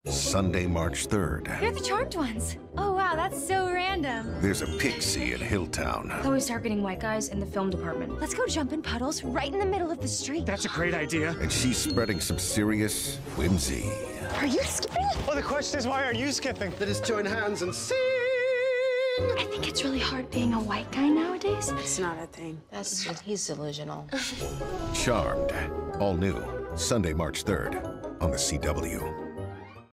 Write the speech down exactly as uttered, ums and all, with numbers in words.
Sunday, March third. You're the charmed ones. Oh, wow, that's so random. There's a pixie in Hilltown. Always targeting white guys in the film department. Let's go jump in puddles right in the middle of the street. That's a great idea. And she's spreading some serious whimsy. Are you skipping? Well, the question is, why are you skipping? Let us join hands and sing. I think it's really hard being a white guy nowadays. It's not a thing. That's he's delusional. Charmed. All new. Sunday, March third on the C W.